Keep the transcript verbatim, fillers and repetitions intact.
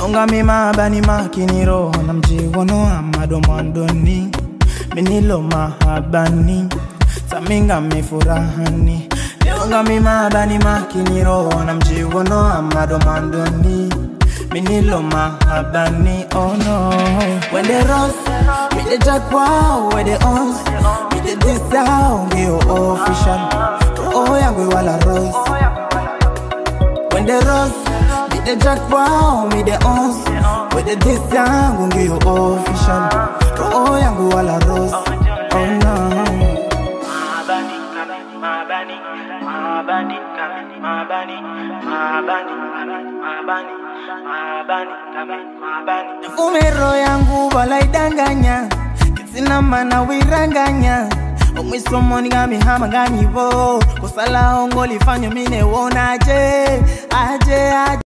Leonga mi mabani makiniro na mjigono amado mwandoni minilo mahabani saminga mifurahani. Leonga mi mabani makiniro na mjigono amado mwandoni minilo mahabani. Oh no, when the rose with the jack wow, when the ons with the this down you official. Oh yangu wala rose. When the rose with the jack wow, with the ons with the this down you official. Oh yangu wala rose. Oh no. Mabani, mabani, mabani, mabani, mabani, mabani, mabani, mabani. Umero yangu wala idanganya, kisina mana wiranganya. Umwisomo ngami hama ngami bo, kusala ongo lifanyo mine wona aje, aje, aje.